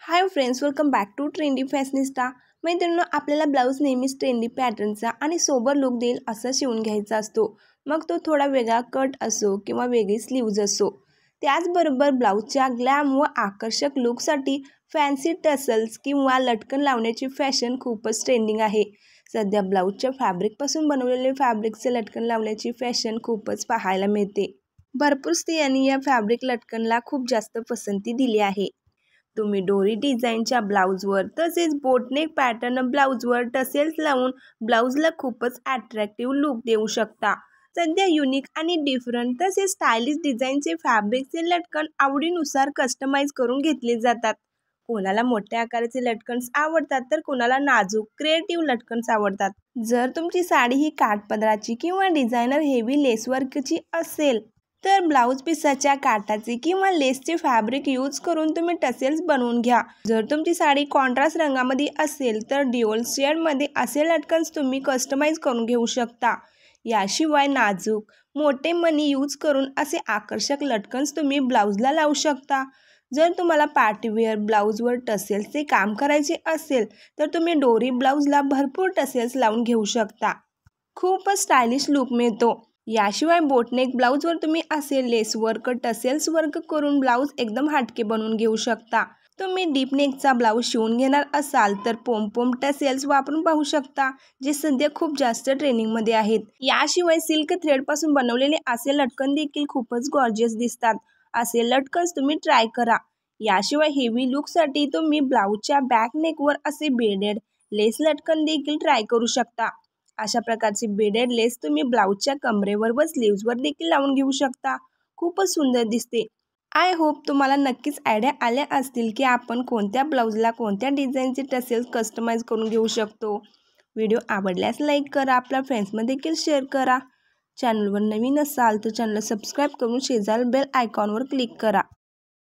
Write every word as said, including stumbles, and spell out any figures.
High friends, welcome back to trendy fashionista. मैत्रिणींनो, आपल्याला blouse नेहमीच ट्रेंडी पॅटर्नचा आणि सोबर लुक देईल असा शिवून घ्यायचा असतो. मग तो थोडा वेगळा कट असो किंवा वेगळी स्लीव्ज असो. त्याचबरोबर ब्लाऊजच्या ग्लॅम व आकर्षक लुकसाठी फॅन्सी टसल्स किंवा लटकन लावण्याची फॅशन खूपच ट्रेंडिंग आहे. सध्या ब्लाऊजच्या फॅब्रिकपासून बनवलेले फॅब्रिकचे लटकन लावण्याची फॅशन खूपच पाहायला मिळते. भरपूर स्त्रियांनी या फॅब्रिक लटकनला खूप जास्त पसंती दिली आहे. तुम्ही डोरी डिझाईनच्या ब्लाऊजवर तसेच बोटनेक पॅटर्न ब्लाऊजवर टसेल्स लावून ब्लाऊजला खूपच अट्रॅक्टिव्ह लुक देऊ शकता. सध्या युनिक आणि डिफरंट तसेच स्टायलिश डिझाईनचे फॅब्रिकचे लटकन आवडीनुसार कस्टमाइज करून घेतले जातात. कोणाला मोठ्या आकाराचे लटकन्स आवडतात तर कोणाला नाजूक क्रिएटिव्ह लटकन्स आवडतात. जर तुमची साडी ही काठपदराची किंवा डिझायनर हेवी लेसवर्कची असेल तर ब्लाऊज पिसाच्या काठाचे किंवा लेसचे फॅब्रिक यूज करून तुम्ही टसेल्स बनवून घ्या. जर तुमची साडी कॉन्ट्रास्ट रंगामध्ये असेल तर ड्युअल शेडमध्ये असे लटकन्स तुम्ही कस्टमाइज करून घेऊ शकता. याशिवाय नाजूक मोठे मणी यूज करून असे आकर्षक लटकन्स तुम्ही ब्लाऊजला लावू शकता. जर तुम्हाला पार्टीवेअर ब्लाऊजवर टसेल्सचे काम करायचे असेल तर तुम्ही डोरी ब्लाऊजला भरपूर टसेल्स लावून घेऊ शकता. खूपच स्टायलिश लुक मिळतो. याशिवाय बोटनेक ब्लाऊजवर तुम्ही असे लेस वर्क टसेल्स वर्क करून ब्लाऊज एकदम हटके बनवून घेऊ शकता. तुम्ही डीप नेकचा ब्लाऊज शिवून घेणार असाल तर पोम-पोम टसेल्स वापरून पाहू शकता, जे सध्या खूप जास्त ट्रेंडिंगमध्ये आहेत. याशिवाय सिल्क थ्रेडपासून बनवलेले असे लटकन देखील खूपच गॉर्जियस दिसतात. असे लटकन्स तुम्ही ट्राय करा. याशिवाय हेवी लुकसाठी तुम्ही ब्लाऊजच्या बॅक नेकवर असे बेडेड लेस लटकन देखील ट्राय करू शकता. अशा प्रकारचे बेडेड लेस तुम्ही ब्लाऊजच्या कमरेवर व स्लीव्जवर देखील लावून घेऊ शकता. खूपच सुंदर दिसते. आय होप तुम्हाला नक्कीच आयडिया आल्या असतील की आपण कोणत्या ब्लाऊजला कोणत्या डिझाईनचे टसेल्स कस्टमाइज करून घेऊ शकतो. व्हिडिओ आवडल्यास लाईक करा, आपल्या फ्रेंड्समध्ये देखील शेअर करा. चॅनलवर नवीन असाल तर चॅनल सबस्क्राईब करून शेजारील बेल आयकॉनवर क्लिक करा.